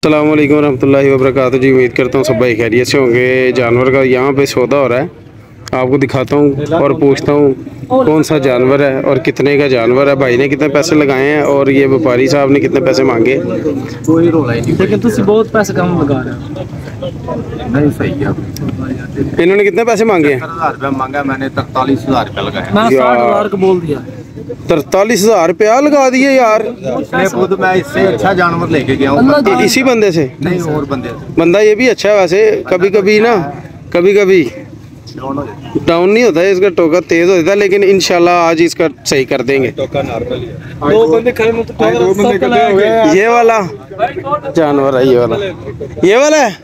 अस्सलाम वालेकुम रहमतुल्लाहि व बरकातहू जी। उम्मीद करता हूँ सब भाई खैरियत से होंगे। जानवर का यहाँ पे सौदा हो रहा है, आपको दिखाता हूँ और पूछता हूँ कौन सा जानवर है और कितने का जानवर है, भाई ने कितने पैसे लगाए हैं और ये व्यापारी साहब ने कितने पैसे मांगे। कोई रोला ही नहीं, लेकिन तुम बहुत पैसे कम लगा रहे हो। नहीं सही है। इन्होंने कितने पैसे मांगे हैं? 70,000 रुपया मांगा मैंने, 43,000 रुपया लगाया। मैं 60,000 का बोल दिया। 43,000 रुपया लगा दिए यार। खुद मैं इससे अच्छा जानवर लेके गया हूँ इसी बंदे से नहीं, और बंदे से। बंदा ये भी अच्छा है वैसे। कभी कभी ना, कभी कभी डाउन नहीं होता है, इसका टोका तेज हो जाता है, लेकिन इंशाल्लाह आज इसका सही कर देंगे। टोका नॉर्मल ही है। दो बंदे खड़े में तो ये वाला जानवर है, ये वाला है।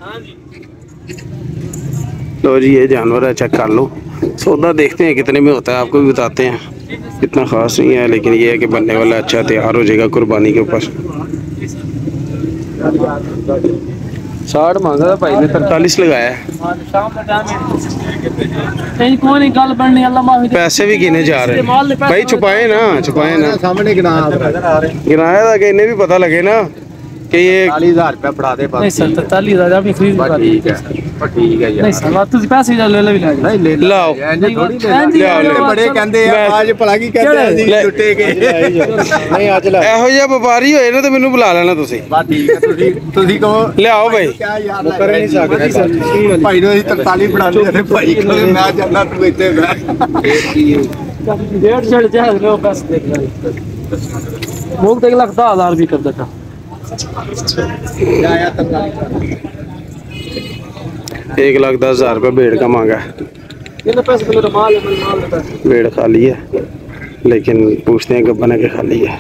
लो जी, ये जानवर है, चेक कर लो। सौदा देखते हैं कितने में होता है, आपको भी बताते हैं। इतना खास नहीं है, लेकिन ये है कि बनने वाला अच्छा तैयार हो जाएगा कुर्बानी के ऊपर। 60 मांगा था भाई ने, 43 लगाया है। पैसे भी गिने जा रहे हैं भाई, छुपाए ना सामने गिनाया था कि इन्हें भी पता लगे ना कि ये 40,000 रुपया फड़ा दे। 43,000 अपनी खरीद ठीक है, ठीक है यार। नहीं सर, तुझे पैसे ले ले नहीं ले लाओ बड़े कहते हैं आज भला की कहते हैं जी टुੱਟੇ के नहीं आज ला ਇਹੋ ਜਿਹਾ ਵਪਾਰੀ ਹੋਏ ਨਾ ਤੇ ਮੈਨੂੰ ਬੁਲਾ ਲੈਣਾ ਤੁਸੀਂ। ਬਾ ਠੀਕ ਹੈ, ਤੁਸੀਂ ਕਹੋ ਲਿਆਓ ਭਾਈ। ਕਿਆ ਯਾਰ ਕਰ ਨਹੀਂ ਸਕਦੇ ਭਾਈ ਨੂੰ 43 ਬਣਾਉਂਦੇ ਨੇ, ਭਾਈ ਕਹੇ ਮੈਂ ਜਾਨਾ ਤੂੰ ਇੱਥੇ ਬੈ। डेढ़ चढ़ जाए लो पैसे देख ले मुख देख 10,000 भी कर देता। 1,10,000 रुपये भेड़ का मांगा है। भेड़ खाली है, लेकिन पूछते हैं गबन है कि खाली है।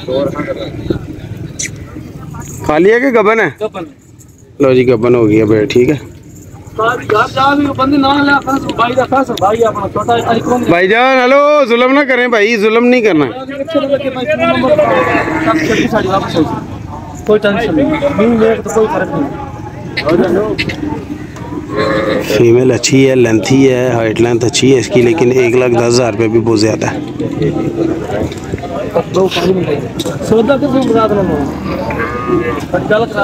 खाली है कि गबन है? लो जी, गबन हो गया भेड़, ठीक है। भाईजान हेलो, जुल्म ना करें भाई, जुल्म नहीं करना। कोई टेंशन नहीं, तो कोई फर्क नहीं। फीमेल अच्छी है, लेंथी है, हाइट लेंथ अच्छी है इसकी, लेकिन 1,10,000 रुपये भी बहुत ज़्यादा है। सौदा तो बता देना, गल करा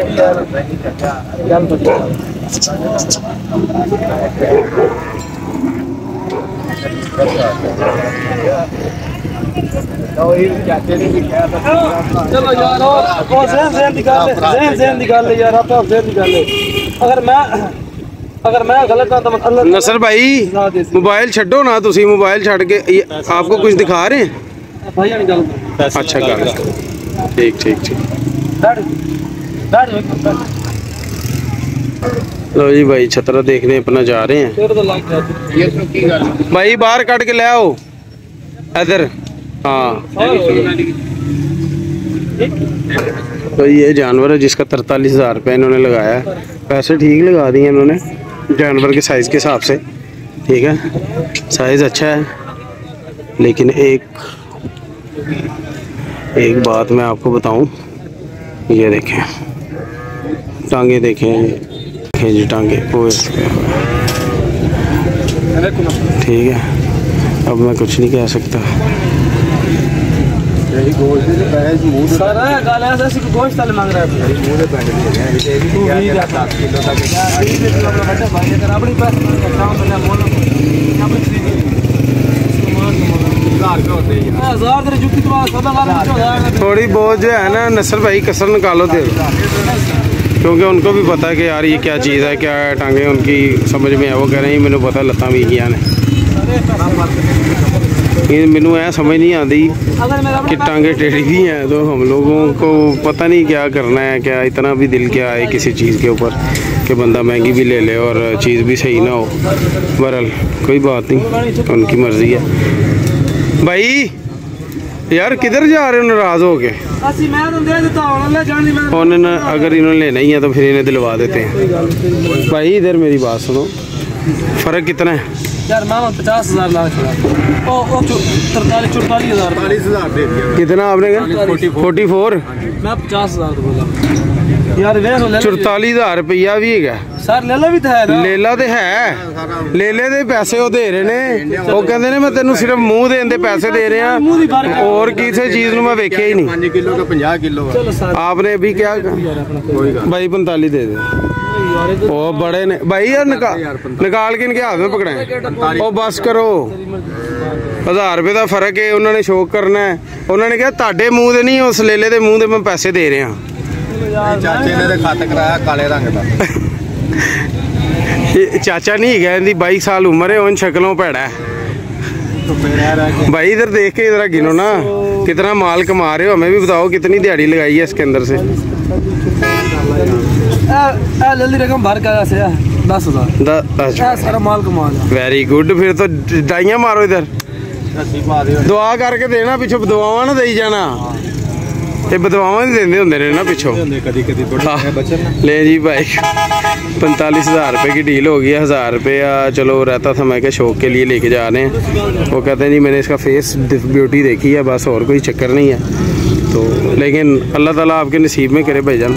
चलो यार, और ज़हन निकाल ले यार, आप ज़हन निकाल ले। अगर मैं गलत था तो अल्लाह। नसर भाई मोबाइल छड्डो ना, तुसी मोबाइल छड़ के आपको कुछ दिखा रहे हैं। अच्छा गल, ठीक। लो जी भाई, छतरा देखने अपना जा रहे हैं भाई। बाहर कट के ले आओ इधर। हाँ, तो ये जानवर है जिसका 43,000 रुपये इन्होंने लगाया है। पैसे ठीक लगा दिए इन्होंने जानवर के साइज़ के हिसाब से, ठीक है। साइज़ अच्छा है, लेकिन एक बात मैं आपको बताऊं, ये देखें टांगे, देखें जी टांगे, ठीक है। अब मैं कुछ नहीं कह सकता। थोड़ी बहुत जो है ना नसर भाई, कसर निकालो दे, क्योंकि उनको भी पता है कि यार ये क्या चीज़ है, क्या है। टांगे उनकी समझ में है, वो कह रहे हैं मैंने पता लत्ता भी किया ने, मैनू ऐ समझ नहीं आती कि टांगे टेढ़ी भी हैं, तो हम लोगों को पता नहीं क्या करना है, क्या इतना भी दिल क्या है किसी चीज़ के ऊपर कि बंदा महंगी भी ले ले और चीज़ भी सही ना हो। बहरहाल कोई बात नहीं, उनकी मर्ज़ी है। भाई यार किधर जा रहे हो नाराज़ हो के? उन्होंने अगर इन्होंने लेना ही है तो फिर इन्हें दिलवा देते हैं। भाई इधर मेरी बात सुनो, फ़र्क कितना है यार? मामा 50,000 लाख 43,000 दे दिया। कितना आपने कहा? 44। मैं 50,000 बोला। यार वे 44,000 रुपया भी है सर लेला भी था ना लेला तो है लेले दे पैसे वो दे रहे ने वो कहते ने मैं तेन सिर्फ मुंह देने दे पैसे दे रहे हैं और किसी चीज मैं वेख्या ही नहीं 5 किलो का 50 किलो आपने अभी क्या भाई 45 दे दे ओ बड़े ने भाई यार निकाल के इनके हाथ में पकड़े ओ बस करो 1000 रुपए का फर्क है उन्होंने शौक करना है उन्होंने कहा ताडे मुंह दे नहीं उस लेले दे मुंह दे मैं पैसे दे रहा चाचे ने खत कराया काले रंग का चाचा नहीं है इनकी 22 साल उम्र है उन शक्लों भैड़ा है भाई इधर देख के इधर गिनो ना कितना माल कमा रहे हो हमें भी बताओ कितनी दिहाड़ी लगाई है इसके अंदर से रकम भर का 10,000 सारा माल कमा वेरी गुड फिर तो डाइयां मारो इधर दुआ करके देना पिछो बदुआवां ना देई जाना ये बदुआवां नहीं देंदे होंदे ने ना पिछो ले जी भाई 45,000 रुपए की डील हो गई है 1,000 रुपया चलो रहता था मैं क्या शौक के लिए लेके जा रहे हैं वो कहते हैं जी मैंने इसका फेस ब्यूटी देखी है बस और कोई चक्कर नहीं है तो लेकिन अल्लाह ताला आपके नसीब में करे भाईजान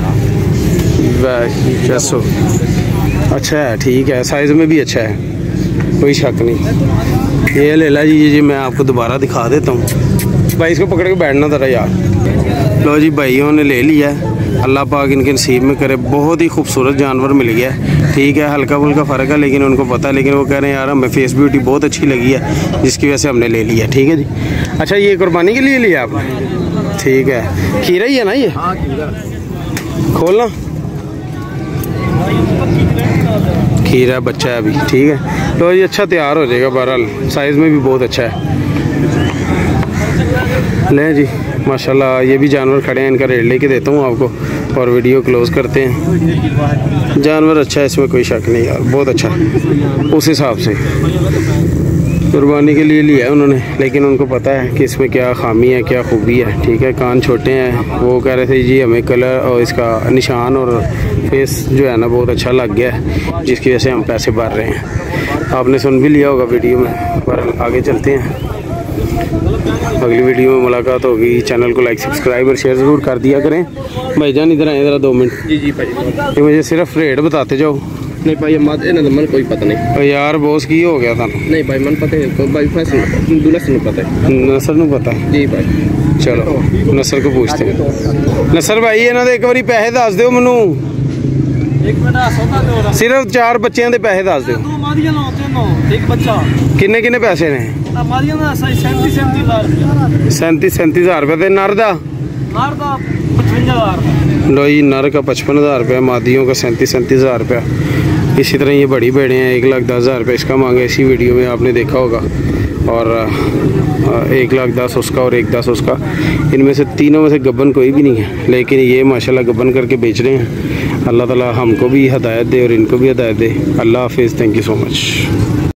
चलो अच्छा है ठीक है साइज़ में भी अच्छा है कोई शक नहीं ये ले ला जी मैं आपको दोबारा दिखा देता हूँ भाई इसको पकड़ के बैठना ज़रा यार लो जी भाइयों ने ले लिया है अल्लाह पाक इनके नसीब में करे बहुत ही खूबसूरत जानवर मिल गया ठीक है हल्का फुल्का फ़र्क है लेकिन उनको पता है लेकिन वो कह रहे हैं यार हमें फेस ब्यूटी बहुत अच्छी लगी है जिसकी वजह से हमने ले लिया ठीक है जी अच्छा ये कुर्बानी के लिए लिया आप ठीक है खीरा ही है ना ये खोलना खीरा बच्चा है अभी ठीक है तो ये अच्छा तैयार हो जाएगा बहरहाल साइज़ में भी बहुत अच्छा है लें जी माशाल्लाह ये भी जानवर खड़े हैं इनका रेट लेके देता हूँ आपको और वीडियो क्लोज करते हैं जानवर अच्छा है इसमें कोई शक नहीं यार बहुत अच्छा है उस हिसाब से कुर्बानी के लिए लिया है उन्होंने लेकिन उनको पता है कि इसमें क्या खामी है क्या खूबी है ठीक है कान छोटे हैं वो कह रहे थे जी हमें कलर और इसका निशान और फेस जो है ना बहुत अच्छा लग गया है जिसकी वजह से हम पैसे भर रहे हैं आपने सुन भी लिया होगा वीडियो में पर आगे चलते हैं अगली वीडियो में मुलाकात होगी चैनल को लाइक सब्सक्राइब और शेयर ज़रूर कर दिया करें भाईजान इधर आए ज़रा 2 मिनट जी भाई ये मुझे सिर्फ रेट बताते जाओ नहीं भाई मन कोई पता नहीं तो यार बॉस की हो गया था नहीं भाई मन पता है भाई नसर पता है नसर नूं पता है जी भाई चलो नसर को पूछते हैं नसर भाई इन्हों के एक बार पैसे दस दो मैनू सिर्फ 4 बच्चों के पैसे दस दो किन्ने किन्ने पैसे ने 37,000 रुपये नर का लो जी नर का 55,000 रुपया मादियों का 37,000 रुपया इसी तरह ये बड़ी भेड़ें हैं 1,10,000 रुपये इसका मांगा इसी वीडियो में आपने देखा होगा और 1,10,000 उसका और 1,10,000 उसका इनमें से तीनों में से गब्बन कोई भी नहीं है लेकिन ये माशाल्लाह गब्बन करके बेच रहे हैं अल्लाह ताला हमको भी हदायत दे और इनको भी हदायत दे अल्लाह हाफिज़ थैंक यू सो मच।